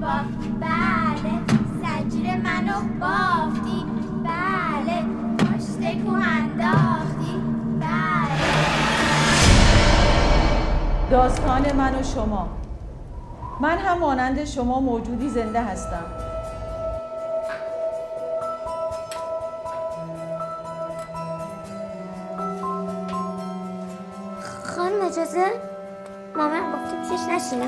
باف. بله زنجیر منو بافتی. بله پشت کو انداختی. بله. داستان من و شما. من هم مانند شما موجودی زنده هستم. خانم اجازه؟ مامان گفته پیشش نشینم.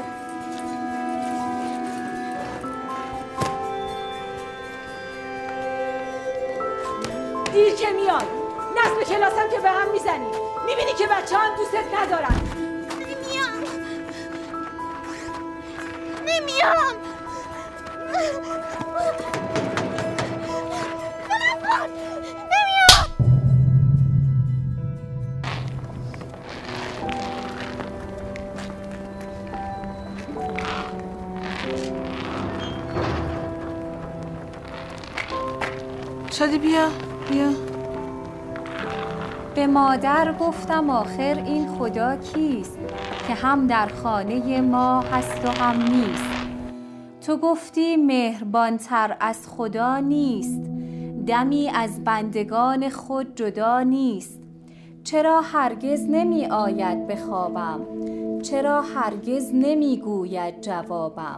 دیر که میای. نصب کلاسم که به هم میزنی. میبینی که بچه هم دوستت ندارن. نمیام. شادی بیا. به مادر گفتم آخر این خدا کیست که هم در خانه ما هست و هم نیست. تو گفتی مهربانتر از خدا نیست، دمی از بندگان خود جدا نیست. چرا هرگز نمی آید به خوابم، چرا هرگز نمی گوید جوابم.